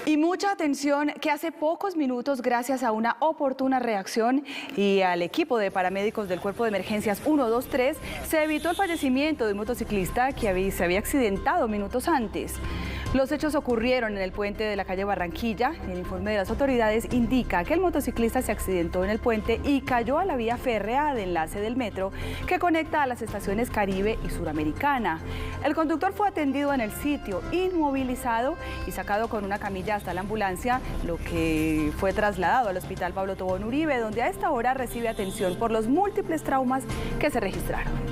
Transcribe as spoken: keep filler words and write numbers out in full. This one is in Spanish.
Y mucha atención que hace pocos minutos, gracias a una oportuna reacción y al equipo de paramédicos del Cuerpo de Emergencias uno dos tres, se evitó el fallecimiento de un motociclista que había, se había accidentado minutos antes. Los hechos ocurrieron en el puente de la calle Barranquilla. El informe de las autoridades indica que el motociclista se accidentó en el puente y cayó a la vía férrea de enlace del metro que conecta a las estaciones Caribe y Suramericana. El conductor fue atendido en el sitio, inmovilizado y sacado con una camilla hasta la ambulancia, lo que fue trasladado al Hospital Pablo Tobón Uribe, donde a esta hora recibe atención por los múltiples traumas que se registraron.